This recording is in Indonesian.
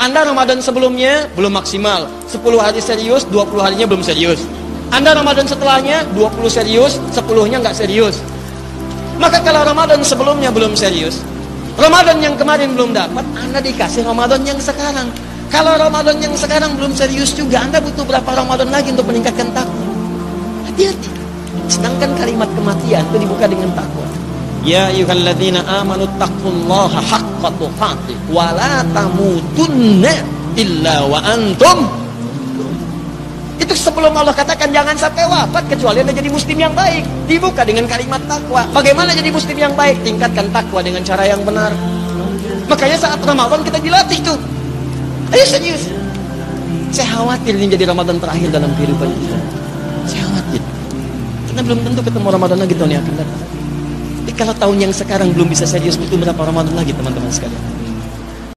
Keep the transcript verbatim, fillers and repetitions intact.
Anda Ramadan sebelumnya belum maksimal, sepuluh hari serius, dua puluh harinya belum serius. Anda Ramadan setelahnya dua puluh serius, sepuluhnya nggak serius. Maka kalau Ramadan sebelumnya belum serius, Ramadan yang kemarin belum dapat, Anda dikasih Ramadan yang sekarang. Kalau Ramadan yang sekarang belum serius juga, Anda butuh berapa Ramadan lagi untuk meningkatkan takwa? Hati-hati. Sedangkan kalimat kematian itu dibuka dengan takwa. Ya ayyuhalladzina amanu taqullaha haqqa tuqatih wa la tamutunna illa wa antum. Itu sebelum Allah katakan jangan sampai wafat kecuali Anda jadi muslim yang baik. Dibuka dengan kalimat takwa. Bagaimana jadi muslim yang baik? Tingkatkan takwa dengan cara yang benar. Makanya saat Ramadan kita dilatih tuh. Ayo serius. Saya khawatir ini jadi Ramadan terakhir dalam kehidupan kita. Saya khawatir. Karena belum tentu ketemu Ramadan lagi tahun yang akan datang. Tapi kalau tahun yang sekarang belum bisa serius, butuh berapa Ramadan lagi teman-teman sekalian?